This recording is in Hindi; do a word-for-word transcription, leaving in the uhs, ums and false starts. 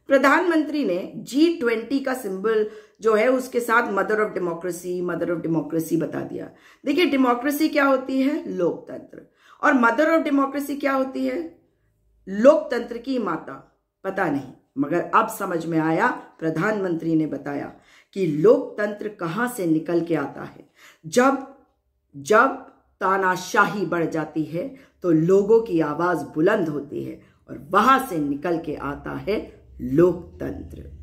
प्रधानमंत्री ने जी ट्वेंटी का सिंबल जो है उसके साथ mother of democracy mother of democracy बता दिया। देखिए, डेमोक्रेसी क्या होती है? लोकतंत्र। और मदर ऑफ डेमोक्रेसी क्या होती है? लोकतंत्र की माता। पता नहीं, मगर अब समझ में आया। प्रधानमंत्री ने बताया कि लोकतंत्र कहां से निकल के आता है। जब जब तानाशाही बढ़ जाती है तो लोगों की आवाज बुलंद होती है और वहां से निकल के आता है लोकतंत्र।